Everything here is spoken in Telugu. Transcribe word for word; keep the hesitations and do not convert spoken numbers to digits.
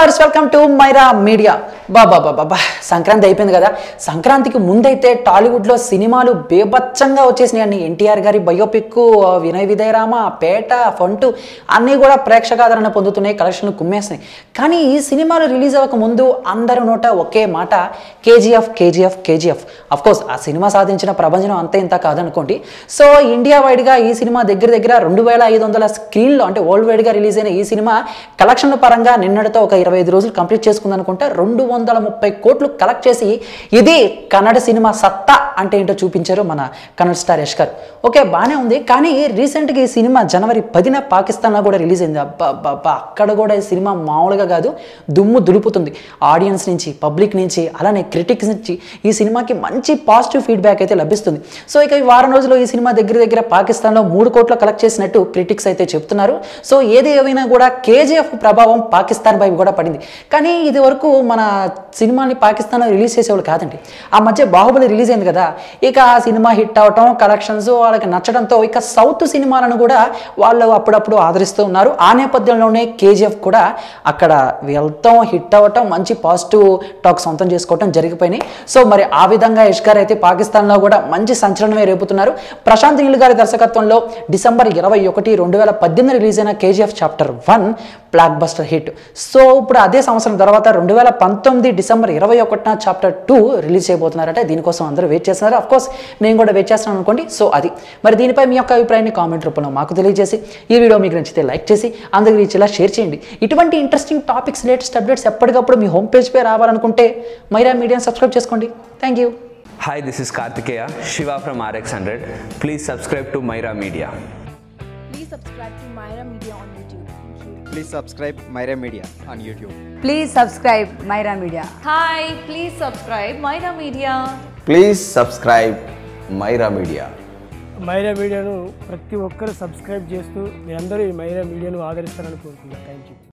Viewers welcome to Myra Media. బాబా బాబా సంక్రాంతి అయిపోయింది కదా. సంక్రాంతికి ముందైతే టాలీవుడ్లో సినిమాలు బేబచ్చంగా వచ్చేసినాయి అన్ని. ఎన్టీఆర్ గారి బయోపిక్, వినయ్ విదయరామ, పేట, ఫంటు అన్నీ కూడా ప్రేక్షకాదరణ పొందుతున్నాయి, కలెక్షన్లు కుమ్మేస్తున్నాయి. కానీ ఈ సినిమాలు రిలీజ్ అవ్వక ముందు అందరి నోట ఒకే మాట, కేజీఎఫ్ కేజీఎఫ్ కేజీఎఫ్. అఫ్కోర్స్ ఆ సినిమా సాధించిన ప్రభంజనం అంతే ఇంత కాదనుకోండి. సో ఇండియా వైడ్గా ఈ సినిమా దగ్గర దగ్గర రెండు వేల ఐదు వందల స్క్రీన్లో అంటే వరల్డ్ వైడ్గా రిలీజ్ అయిన ఈ సినిమా కలెక్షన్ల పరంగా నిన్నటితో ఒక ఇరవై ఐదు రోజులు కంప్లీట్ చేసుకుందనుకుంటే రెండు వందల ముప్పై కోట్లు కలెక్ట్ చేసి ఇది కన్నడ సినిమా సత్తా అంటే ఏంటో చూపించారు మన కన్నడ స్టార్ యష్ గారు. ఓకే, బాగానే ఉంది. కానీ రీసెంట్గా ఈ సినిమా జనవరి పదిన పాకిస్తాన్లో కూడా రిలీజ్ అయింది. అబ్బా అబ్బా అక్కడ కూడా ఈ సినిమా మామూలుగా కాదు, దుమ్ము దులుపుతుంది. ఆడియన్స్ నుంచి, పబ్లిక్ నుంచి, అలానే క్రిటిక్స్ నుంచి ఈ సినిమాకి మంచి పాజిటివ్ ఫీడ్బ్యాక్ అయితే లభిస్తుంది. సో ఇక ఈ వారం రోజుల్లో ఈ సినిమా దగ్గర దగ్గర పాకిస్తాన్లో మూడు కోట్లు కలెక్ట్ చేసినట్టు క్రిటిక్స్ అయితే చెప్తున్నారు. సో ఏది ఏమైనా కూడా కేజీఎఫ్ ప్రభావం పాకిస్తాన్ వైపు కూడా పడింది. కానీ ఇది వరకు మన సినిమాని పాకిస్తాన్లో రిలీజ్ చేసేవాళ్ళు కాదండి. ఆ మధ్య బాహుబలి రిలీజ్ అయింది కదా, ఇక ఆ సినిమా హిట్ అవటం, కలెక్షన్స్ వాళ్ళకి నచ్చడంతో ఇక సౌత్ సినిమాలను కూడా వాళ్ళు అప్పుడప్పుడు ఆదరిస్తూ ఉన్నారు. ఆ నేపథ్యంలోనే కేజీఎఫ్ కూడా అక్కడ వెళ్తాం, హిట్ అవ్వటం, మంచి పాజిటివ్ టాక్ సొంతం చేసుకోవటం జరిగిపోయినాయి. సో మరి ఆ విధంగా యష్ గారు అయితే పాకిస్తాన్లో కూడా మంచి సంచలనమే రేపుతున్నారు. ప్రశాంత్ నీల్ గారి దర్శకత్వంలో డిసెంబర్ ఇరవై ఒకటి రెండు వేల పద్దెనిమిది రిలీజ్ అయిన KGF chapter one blockbuster hit. So ఇప్పుడు అదే సంవత్సరం తర్వాత రెండు వేల పంతొమ్మిది డిసెంబర్ ఇరవై ఒకటిన చాప్టర్ టూ రిలీజ్ చేయబోతున్నారట. దీనికోసం అందరూ వెయిట్ చేస్తున్నారు. అఫ్కోర్స్ నేను కూడా వెయిట్ చేస్తున్నాను అనుకోండి. సో అది మరి దీనిపై మీ యొక్క అభిప్రాయాన్ని కామెంట్ రూపంలో మాకు తెలియజేసి, ఈ వీడియో మీకు నచ్చితే లైక్ చేసి అందరికి రీచ్లా షేర్ చేయండి. ఇటువంటి ఇంట్రెస్టింగ్ టాపిక్స్, లేటెస్ట్ అప్డేట్స్ ఎప్పటికప్పుడు మీ హోమ్ పేజ్ పై రావాలనుకుంటే మైరా మీడియాని సబ్స్క్రైబ్ చేసుకోండి. Thank you. Hi, this is Kartikeya, Shiva from R X one hundred. Please subscribe to Myra Media. Please subscribe to Myra Media on YouTube. Please subscribe Myra Media on YouTube. Please subscribe Myra Media. Hi, please subscribe Myra Media. Please subscribe Myra Media. Myra మీడియాను ప్రతి ఒక్కరు సబ్స్క్రైబ్ చేస్తూ మీరందరూ ఈ మైరా మీడియాను ఆదరిస్తారని కోరుకుంటున్నాను. Thank you.